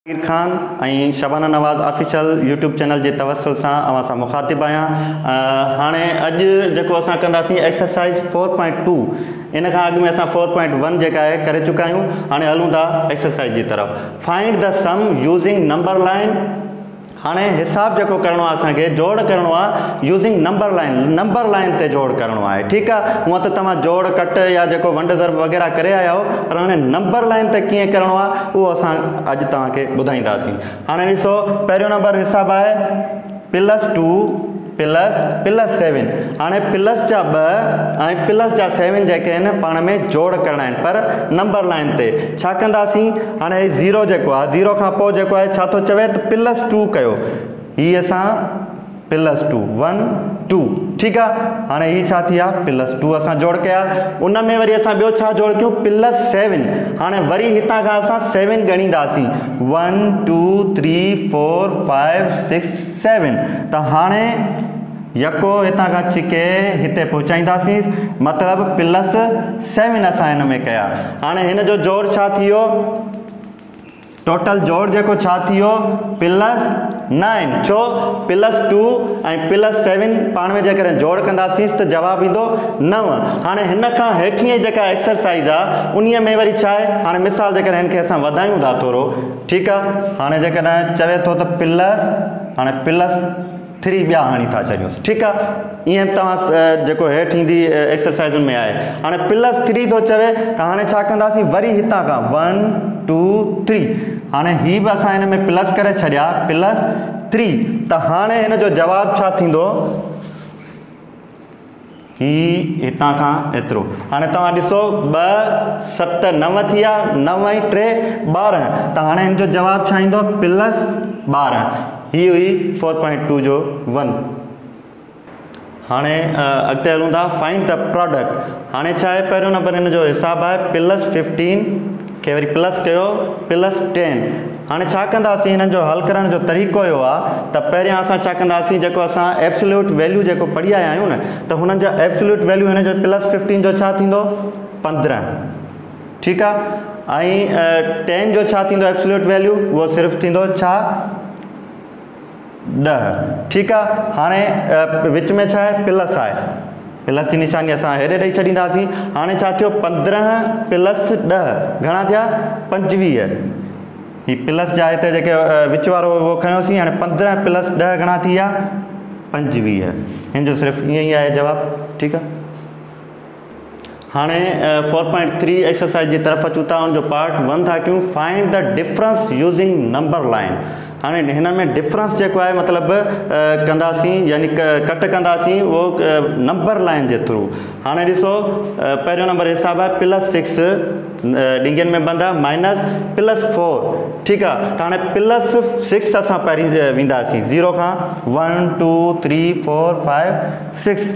खान ऐं Shabana Nawaz official YouTube channel के तवसल से अवां सां मुखातिब आहियां। हाणे अॼु जेको असां कंदासीं एक्सरसाइज 4.2 इन खां अॻु में असां 4.1 जेका आहे करे चुका आहियूं। हाणे हलूं था एक्सरसाइज की तरफ। Find the sum using number line. हाँ हिसाब जो करणो असांखे जोड़ करणो यूज़िंग नंबर लाइन ते जोड़ करणो है। ठीक है, हूँ तो तव्हां जोड़ कट या जो वंड ज़र्ब वगैरह करे आया हो, पर हाँ नंबर लाइन ते किएं करणो वो असां अॼु तव्हांखे ॿुधाईंदासीं। हाणे ॾिसो, पहिरियों नंबर हिसाब है +2 + 7। हाँ प्लस जा 2 ऐं प्लस जा 7 जेके आहिनि पाण में जोड़ करना है, पर नंबर लाइन ते छा कंदासीं। हाँ 0 जेको आहे, 0 खां पोइ जेको आहे छा थो चवे त +2 कयो। ही असां +2 1 2। ठीक है, हाँ ही छा थी +2 असां जोड़ कया। उन में वरी असां ॿियो छा जोड़ कयूं +7। हाँ वरी हितां खां असां 7 गणींदासीं 1 2 3 4 5 6 7। तो हाँ यको हितां खां छिके हिते पहुचाईंदासीं, मतलब +7 असां हिन में कया। हाणे हिन जो जोड़ छा थियो, टोटल जोड़ जेको छा थियो +9। छो +2 ऐं +7 पाण में जेकर जोड़ कंदासीं त जवाब ईंदो 9। हाणे हिन खां हेठिए जेका एक्सरसाइज आहे उन्हीअ में वरी छा आहे, हाणे मिसाल जेकर हिनखे असां वधायूं था थोरो। ठीक आहे, हाणे जेकॾहिं चवे थो त हाणे +3 ॿिया हणी था छॾियूं। ठीक है, ईअं तव्हां जेको हेठि ईंदी एक्सरसाइज़ुनि में आहे। हाणे +3 थो चवे त हाणे छा कंदासीं, वरी हितां खां 1 2 3। हाणे ही बि असां हिन में प्लस करे छॾिया +3। त हाणे हिन जो जवाब छा थींदो, ही हितां खां एतिरो। हाणे तव्हां ॾिसो 2 7 9 थिया, 9 ऐं 3 12। त हाणे हिन जो जवाब छा ईंदो +12। ही हुई 4.2 जो 1। हाणे अॻिते हलूं था, फाइंड द प्रोडक्ट। हाणे छा आहे, पहिरियों नंबर हिन जो हिसाब आहे +15 खे वरी प्लस कयो +10। हाणे छा कंदासीं, हिननि जो हल करण जो तरीक़ो इहो आहे त पहिरियां असां छा कंदासीं, जेको असां एब्सोल्यूट वैल्यू जेको पढ़ी आया आहियूं न, त हुननि जा एब्सोल्यूट वैल्यू हिन जो +15 जो छा थींदो 15। ठीक आहे, ऐं 10 जो छा थींदो एब्सोल्यूट वैल्यू, उहो सिर्फ़ु थींदो छा 10। ठीक है, हाँ विच में छा है प्लस है, प्लस की निशानी असां हेॾे ॾेई छॾींदासीं। हाणे छा थियो 15 + 10 घणा थिया 25। ही प्लस जा हिते जेके विच वारो उहो खयोंसीं। हाणे 15 + 10 घणा थी विया 25। हिन जो सिर्फ़ु ईअं ई आहे जवाब। ठीक है, हाणे 4.3 एक्सरसाइज की तरफ अचूं था। उन जो पार्ट 1 था कयूं, find the difference using number line. हाँ हिन में डिफरेंस जो है मतलब कंदासीं, यानी कट कंदासीं वो नंबर लाइन के थ्रू। हाँ ॾिसो, पहिरियों नंबर हिसाब है +6 डिंगन में बंद है -+4। ठीक है, तो हाँ +6 असां पहिरीं वेंदासीं 0 खां 1 2 3 4 5 6।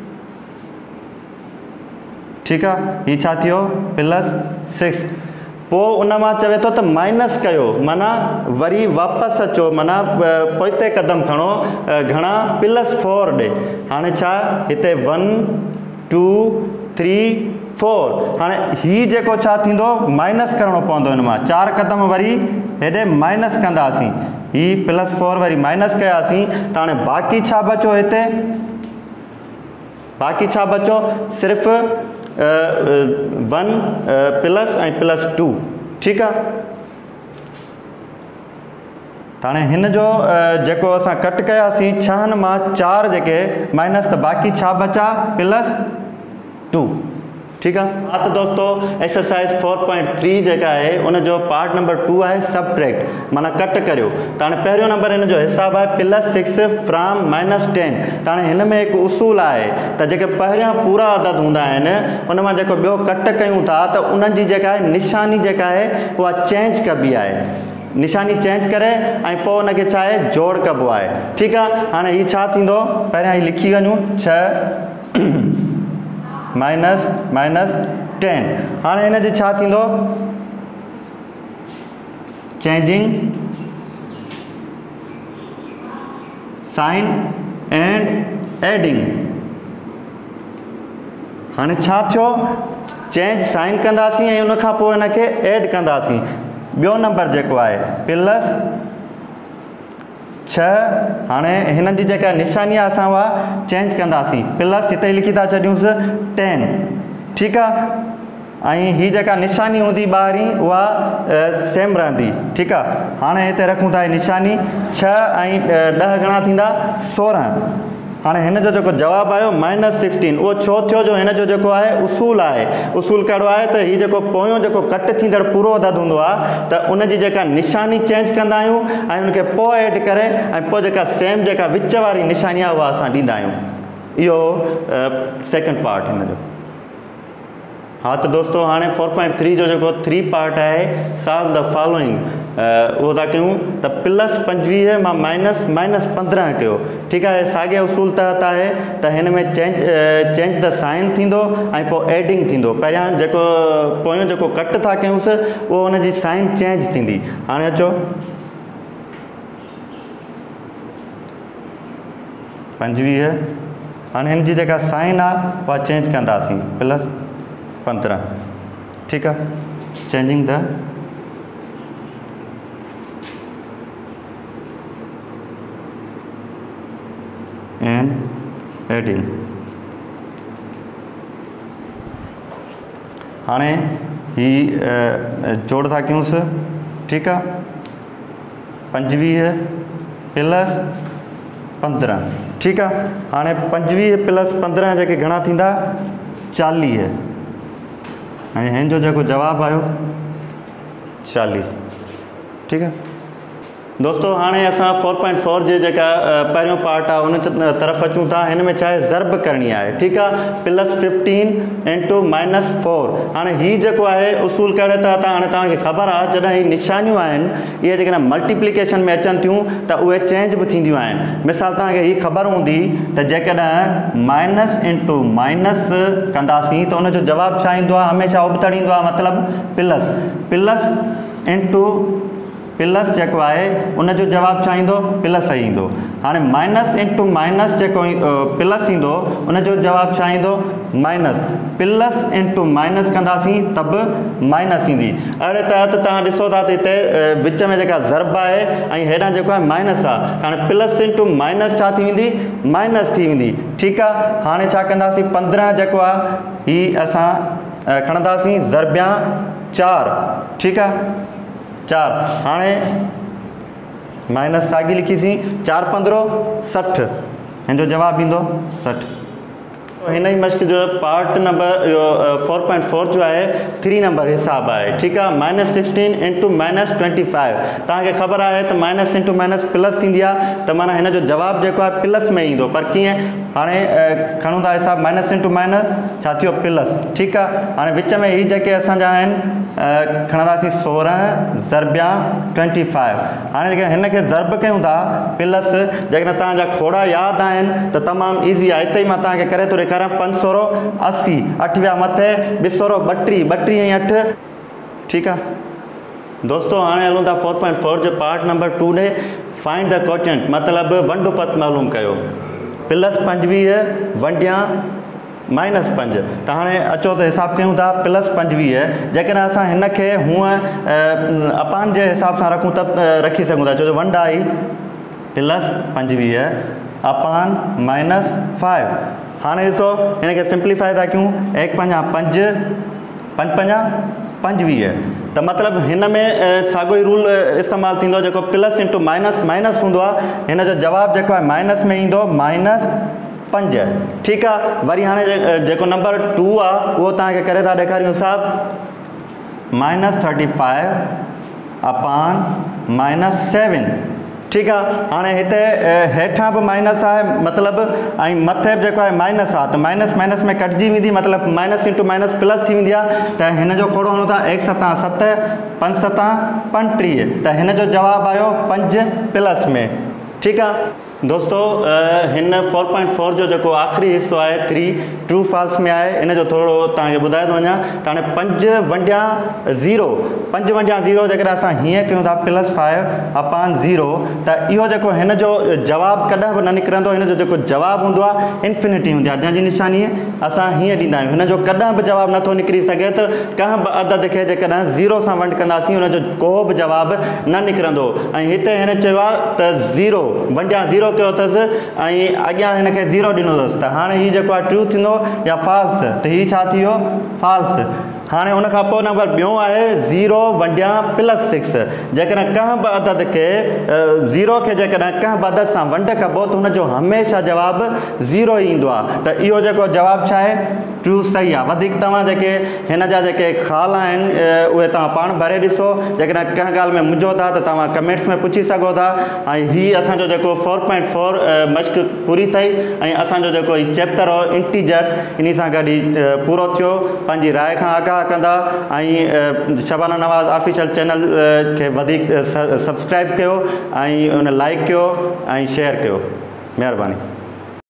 ठीक है, ये छा थियो +6। पोइ उन मां चवे थो त माइनस कयो, माना वरी वापस अचो, माना पोइते कदम खणो, घणा +4 ॾे। हाणे छा हिते 1 2 3 4। हाणे ही जेको छा थींदो माइनस करणो पवंदो, हिन मां 4 कदम वरी हेॾे माइनस कंदासीं। ही +4 वरी माइनस कयासीं, त हाणे बाक़ी छा बचो, हिते बाक़ी छा बचो सिर्फ़ 1 प्लस ऐं +2। ठीक है, हाणे हिन जो जेको असां कट कयासीं 6 मां 4 जेके माइनस, त बाक़ी छा बचा +2। ठीक है, हाँ तो दोस्तों एक्सरसाइज 4.3 जेका है उन जो पार्ट नंबर 2 है सबट्रैक्ट, माना कट करियो। तो हाँ पहिरियों नंबर इन जो हिसाब है +6 फ्राम -10। तो हाँ हिन में एक उसूल है तो जेके पहिरियां पूरा अदद हुंदा आहिनि उन मां जेको ॿियो कट कयूं था त उन्हनि जी जेका है निशानी जेका है उहा चेंज कबी है। निशानी चेंज करे ऐं पोइ उनखे छा आहे जोड़ कबो आहे। ठीक है, हाणे ही छा थींदो, पहिरियां ही लिखी वञूं 6 -10। हाँ इन जी छा थींदो चेंजिंग साइन एंड एडिंग। हाँ छा थियो चेंज साइन कंदासीं ऐं उन खां पोइ इनखे एड कंदासीं। ॿियो नंबर जेको आहे प्लस 6। हाणे हिननि जी जेका निशानी आहे असां उहा चेंज कंदासीं। प्लस हिते लिखी था छॾियूंसि 10, ठीकु आहे। ऐं हीअ जेका निशानी हूंदी ॿाहिरीं उहा सेम रहंदी, ठीकु आहे। हाणे हिते रखूं था निशानी 6 ऐं 10 घणा थींदा 16। हाणे हिन जो जेको जवाबु आयो -16, उहो छो थियो जो हिन जो जेको आहे उसूल आहे। उसूल कहिड़ो आहे त हीउ जेको पोयों जेको कट थींदड़ पूरो अदद हूंदो आहे त उनजी जेका निशानी चेंज कंदा आहियूं ऐं उनखे पोइ ऐड करे ऐं पोइ जेका सेम जेका विच वारी निशानी आहे उहा असां ॾींदा आहियूं। इहो सेकेंड पार्ट हिन जो। हाँ तो दोस्तों हाणे 4.3 जो जेको 3 पार्ट आहे सॉल्व द फॉलोइंग, उहो था कयूं त +25 मां -15 कयो, ठीकु आहे। साॻे उसूल तहत आहे त हिन में चेंज द साइन थींदो ऐं पोइ एडिंग थींदो। पहिरियां जेको पोयों जेको कट था कयूंसि उहो हुनजी साइन चेंज थींदी। हाणे अचो 25, हाणे हिन जी जेका साइन आहे उहा चेंज कंदासीं +15, ठीकु आहे। Changing the end adding. हाणे ही जोड़ था कयूंसि, ठीकु आहे। 25 + 15, ठीकु आहे। हाणे 25 + 15 जेके घणा थींदा 40 ऐं हिन जो जेको जवाबु आयो 40, ठीकु आहे। दोस्तों हाणे असां 4.4 जे जेका पहिरियों पार्ट आहे उन तरफ़ अचूं था। हिन में छा आहे ज़र्ब करणी आहे, ठीकु आहे। +15 × -4। हाणे हीउ जेको आहे उसूल कहिड़े तहत आहे, हाणे तव्हांखे ख़बर आहे जॾहिं हीअ निशानियूं आहिनि इहे जेकॾहिं मल्टीप्लिकेशन में अचनि थियूं त उहे चेंज बि थींदियूं आहिनि। मिसाल तव्हांखे हीअ ख़बर हूंदी त जेकॾहिं माइनस × कंदासीं त उनजो जवाबु छा ईंदो आहे, हमेशह उबतड़ ईंदो आहे, मतिलबु प्लस जेको आहे उनजो जवाबु छा ईंदो प्लस ई ईंदो। हाणे -× जेको प्लस ईंदो उनजो जवाबु छा ईंदो माइनस। +× कंदासीं त बि माइनस ईंदी। अहिड़े तहत तव्हां ॾिसो था त हिते विच में जेका ज़र्ब आहे ऐं हेॾां जेको आहे माइनस आहे। हाणे +× छा थी वेंदी माइनस थी वेंदी, ठीकु आहे। हाणे छा कंदासीं 15 जेको आहे हीअ असां खणंदासीं ज़र्बिया 4, ठीकु आहे। 4 हाणे माइनस साॻी लिखीसीं 4 × 15 = 60, हिन जो जवाबु ईंदो 60। हिन ई मश्क जो पार्ट नंबर 4.4 जो आहे 3 नंबर हिसाब आहे, ठीकु आहे। -16 × -25। तव्हांखे ख़बर आहे त -× प्लस थींदी आहे त माना हिन जो जवाबु जेको आहे प्लस में ईंदो। पर कीअं, हाणे खणूं था हिसाब -× छा थियो प्लस, ठीकु आहे। हाणे विच में हीअ जेके असांजा आहिनि खणंदासीं 16 ज़र्बिया 25। हाणे जेके हिन खे ज़र्ब कयूं था प्लस, जेकॾहिं तव्हांजा खोड़ा यादि आहिनि त तमामु ईज़ी आहे। हिते ई मां तव्हांखे करे थो ॾेखारियां। 5 80, 8 विया मथे 32 32 ऐं 8, ठीकु आहे। दोस्तों हाणे हलूं था 4.4 जे पार्ट नंबर 2 ॾे। फाइंड द कोटेंट, मतिलबु वंडपत मालूम कयो। +25 वंडिया -5। त हाणे अचो त हिसाब कयूं था। +25 जेकॾहिं असां हिन खे हूअं अपान जे हिसाब सां रखूं त रखी सघूं था, छो जो वंड आई +25 अपान -5। हाणे ॾिसो हिन खे सिंप्लीफाई था कयूं। 1 × 5 5 × 25। त मतिलबु हिन में साॻियो ई रूल इस्तेमालु थींदो जेको +× माइनस हूंदो आहे। हिन जो जवाबु जेको आहे माइनस में ईंदो -5, ठीकु आहे। वरी हाणे जेको नंबर 2 आहे उहो तव्हांखे करे था ॾेखारियूं हिसाब। -35 अपान -7, ठीकु आहे। हाणे हिते हेठां बि माइनस आहे मतिलबु, ऐं मथे बि जेको आहे माइनस आहे त माइनस में कटिजी वेंदी, मतिलबु -× प्लस थी वेंदी आहे। त हिन जो खोड़ो हणूं था 1 × 7 7, 5 × 7 35। त हिन जो जवाबु आयो 5 प्लस में, ठीकु आहे। दोस्तों हिन 4.4 जो जेको आख़िरी हिसो आहे 3 ट्रू फॉल्स में आहे। इन जो थोरो तव्हांखे ॿुधाए थो वञा त हाणे 5/0 जेकर असां हीअं कयूं था +5/0 त इहो जेको हिन जो जवाबु कॾहिं बि न निकिरंदो। हिन जो जेको जवाबु हूंदो आहे इंफिनिटी हूंदी आहे, जंहिंजी निशानी असां हीअं ॾींदा आहियूं। हिन जो कॾहिं बि जवाबु नथो निकिरी सघे त कंहिं बि अदद खे जेकॾहिं 0 सां वंड कंदासीं हुनजो को बि जवाबु न निकिरंदो। ऐं हिते हिन चयो आहे त 0/0 कयो अथसि ऐं अॻियां हिनखे 0 ॾिनो अथसि। त हाणे हीउ जेको आहे ट्रू थींदो या फॉल्स, त हीउ छा थी वियो फॉल्स। हाणे उन खां पोइ नंबर ॿियों आहे 0/+6। जेकॾहिं कंहिं बि अदद खे 0 खे जेकॾहिं कंहिं बि अदद सां वंड कबो त हुनजो हमेशह जवाबु 0 ई ईंदो आहे। त इहो जेको जवाबु छा आहे ट्रू सही आहे। वधीक तव्हां जेके हिन जा जेके ख़्याल आहिनि उहे तव्हां पाण भरे ॾिसो। जेकॾहिं कंहिं ॻाल्हि में मुंझो था त तव्हां कमेंट्स में पुछी सघो था। ऐं हीअ असांजो जेको 4.4 मश्क पूरी थी ऐं असांजो जेको हीउ चैप्टर हो इंटीजर्स इन सां गॾु पूरो थियो। पंहिंजी राय खां आगाह कंदा ऐं शबाना नवाज़ ऑफिशियल चैनल खे वधीक सब्सक्राइब कयो ऐं उन लाइक कयो ऐं शेयर कयो। महिरबानी।